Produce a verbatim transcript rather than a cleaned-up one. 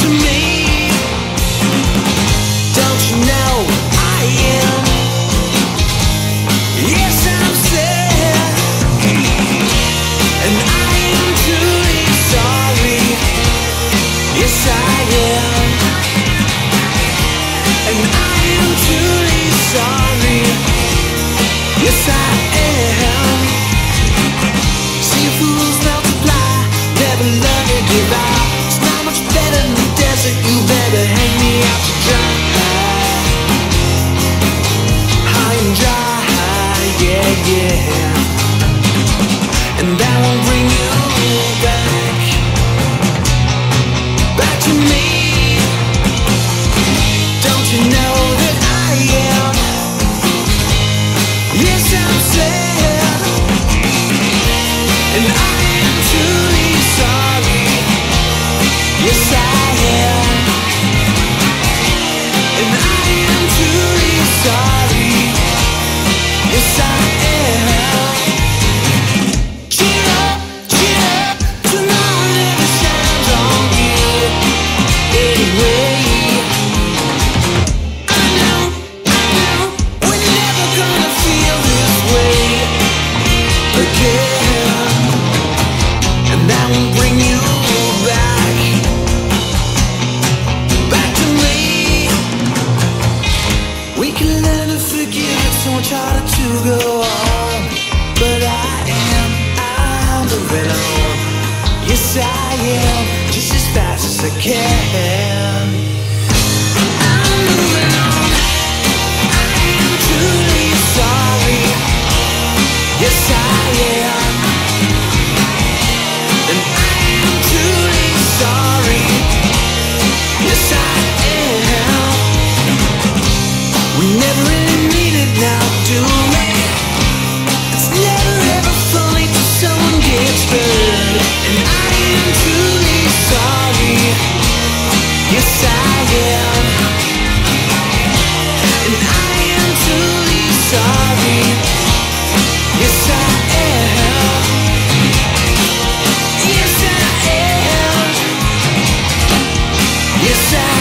to me. Don't you know I am? Yes, I'm sad, and I am truly sorry. Yes, I am, and I am truly sorry. Yes, I am. See fools multiply, never learn to give out. It's not much better than the desert. You better hang me out to dry, high and dry, yeah, yeah. And that won't bring you back, back to me. Don't you know that I am? Yes, I'm sad, and I am truly sorry. Yes, I am, and I am truly sorry. Yes, I am. Cheer up, cheer up, tomorrow never shines on you anyway. I know, I know, we're never gonna feel this way again, and that won't bring you back, back to me. We can learn to forgive, it's so much harder to go on, but I am, I'm moving on. Yes, I am, just as fast as I can. I'm moving on. I am truly sorry. Yes, I am, and I am truly sorry. Yes, I am. We never really mean it now, do we? It's never ever funny till someone gets burned, and I am truly sorry. Yes, I am, and I am truly sorry. Yes, I am. Yes, I am. Yes, I am.